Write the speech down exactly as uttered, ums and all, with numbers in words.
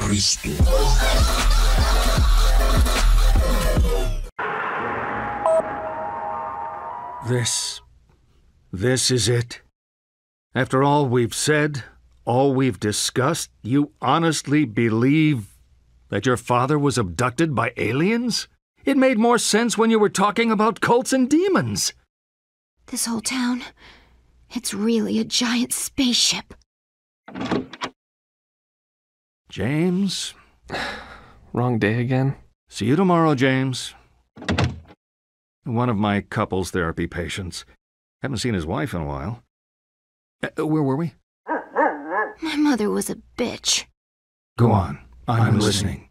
Cristo. This... this is it? After all we've said, all we've discussed, you honestly believe that your father was abducted by aliens? It made more sense when you were talking about cults and demons. This whole town, it's really a giant spaceship. James? Wrong day again? See you tomorrow, James. One of my couples therapy patients. Haven't seen his wife in a while. Uh, where were we? My mother was a bitch. Go on. I'm, I'm listening.